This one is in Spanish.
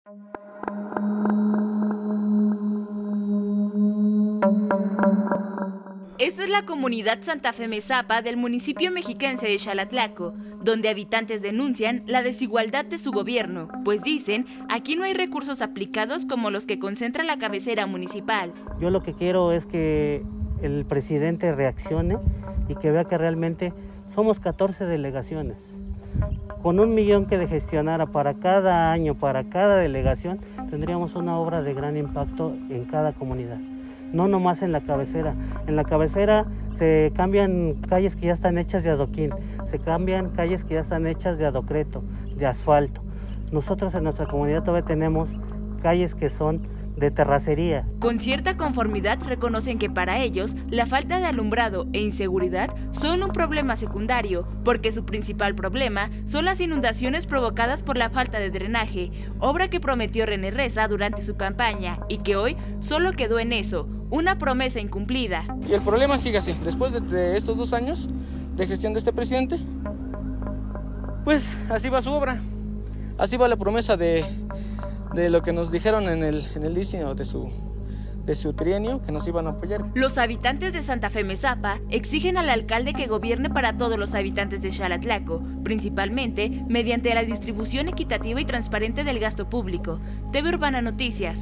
Esta es la comunidad Santa Fe Mezapa del municipio mexiquense de Xalatlaco, donde habitantes denuncian la desigualdad de su gobierno, pues dicen, aquí no hay recursos aplicados como los que concentra la cabecera municipal. Yo lo que quiero es que el presidente reaccione y que vea que realmente somos 14 delegaciones. Con 1 millón que le gestionara para cada año, para cada delegación, tendríamos una obra de gran impacto en cada comunidad. No nomás en la cabecera. En la cabecera se cambian calles que ya están hechas de adoquín, se cambian calles que ya están hechas de adocreto, de asfalto. Nosotros en nuestra comunidad todavía tenemos calles que son de terracería. Con cierta conformidad reconocen que para ellos la falta de alumbrado e inseguridad son un problema secundario, porque su principal problema son las inundaciones provocadas por la falta de drenaje, obra que prometió René Reza durante su campaña y que hoy solo quedó en eso, una promesa incumplida. Y el problema sigue así, después de estos 2 años de gestión de este presidente, pues así va su obra, así va la promesa de lo que nos dijeron en el diseño de su trienio, que nos iban a apoyar. Los habitantes de Santa Fe Mezapa exigen al alcalde que gobierne para todos los habitantes de Xalatlaco, principalmente mediante la distribución equitativa y transparente del gasto público. TV Urbana Noticias.